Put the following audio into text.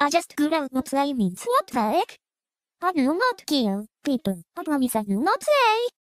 I just grew out what play means. What the heck? I do not kill people. I promise I do not say.